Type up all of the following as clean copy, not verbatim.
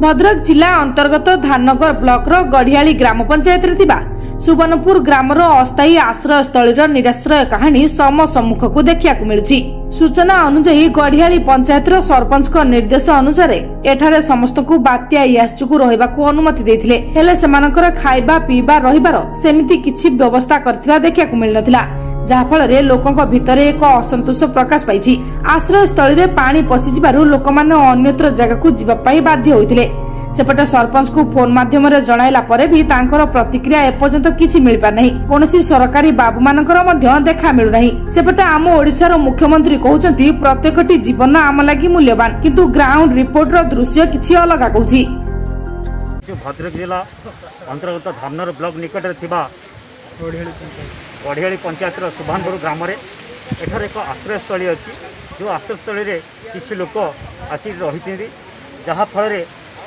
भद्रक जिला अंतर्गत धाननगर ब्लॉक रो गढ़ियाली ग्राम पंचायत रे थिबा सुवर्णपुर ग्रामर अस्थायी आश्रय स्थलीर निराश्रय कहानी सम सम्मुख को देखा मिलुछि। सूचना अनुसार गढ़ियाली पंचायत सरपंच निर्देश अनुसार एठारे समस्त को बात्या यासचुकु रहिबाकु अनुमति देथिले, हेले सेमानकर खाइबा पीबा रहिबार सेमिति किछि व्यवस्था करथिबा देखा मिल नथिला, जहाँफल लोकों भितर एक असंतोष प्रकाश पाई। आश्रय स्थली रे पानी पशिजिबारु लोक माने अन्यत्र जगह को जीवा पाई बाध्य होइथिले। सेपटे सरपंच को फोन माध्यम जणाइला परे भी तांकर प्रतिक्रिया एपर्यंत किछि मिल पार नाही। कोनोसी सरकारी बाबू मानकर मध्य देखा मिलु नाही। सेपटे आम ओडिसार मुख्यमंत्री कहउचंती प्रत्येकटी जीवन आम लागि मूल्यवान, किंतु ग्राउंड रिपोर्ट रो दृश्य किछि अलग कहउछि। भद्रक जिला अंतर्गत धामनगर ब्लॉक निकट थिबा गढ़ियाली पंचायत सुभानपुर ग्राम रे एठार एक आश्रयस्थली अच्छी, जो आश्रयस्थली रे किछि लोक आसी रही, जहाँ फल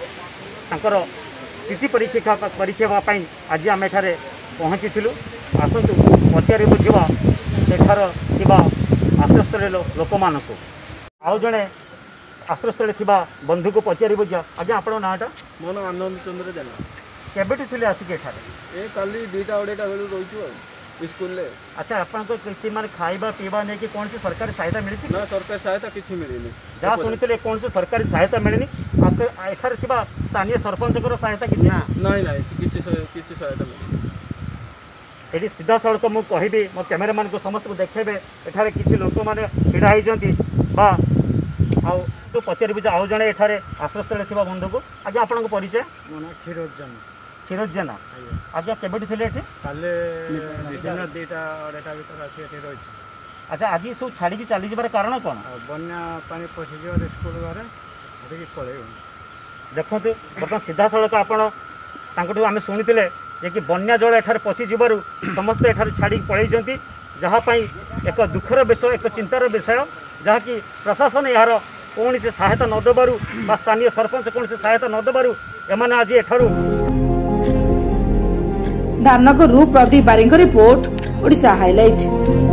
स्थिति परीक्षा आज आम एठारे पहुँची थिलु। आसतु पचारि बुझा एठार आश्रयस्थली लोक मान को आउ जड़े आश्रयस्थली थिबा बंधु को पचारि बुझा। आज्ञा आपण नाटा? मो ना आनंद चंद्र जेना। केबेठु थिले आसिक एठारे? ए काली 2टा 2:30 बेलू रोइछु स्कूल ले। अच्छा, आपन को किछि माने खाइबा पीबा नै कि कोन से सरकारी सहायता मिली? ना सरकारी सहायता किछि मिलिनी। जा सुनितले कोन से सरकारी सहायता मिलिनी? आपके एठार थिबा स्थानीय सरपंच को सहायता किछि? नाही नाही किछि सहायता मिलिनी। एडी सीधा सड़क मु कहिबी मो कैमरामैन को समस्त को देखेबे एठारे किछि लोक माने छिडा होई जंती बा आ तो पचारि बुझा आउ जणे एठारे आश्रयस्थल थिबा बंधु को। आज्ञा आपन को परिचय? मो ना क्षीरोज जेना। आज्ञा केबेठु थिले एठी? काले 2टा 2:30 भीतर आसी एठी रही। अच्छा, आज सब छाड़ी की चली जबार कारण कौन? बन्या पानी पशि स्कूल घरे पड़े। देखो बर्तमान सीधा सड़क आपठू आम शुणुले कि बन्या जल एठार पशि जबार समस्त एठार छाड़ी पलैंती, जहाँपाई एक दुखर विषय, एक चिंतार विषय, जहाँकि प्रशासन यार कौन से सहायता न देबारु बा स्थानीय सरपंच कौन से सहायता न देबारु एमाने आज एठारू। Dhamnagar Pradeep Baring report, Odisha highlight.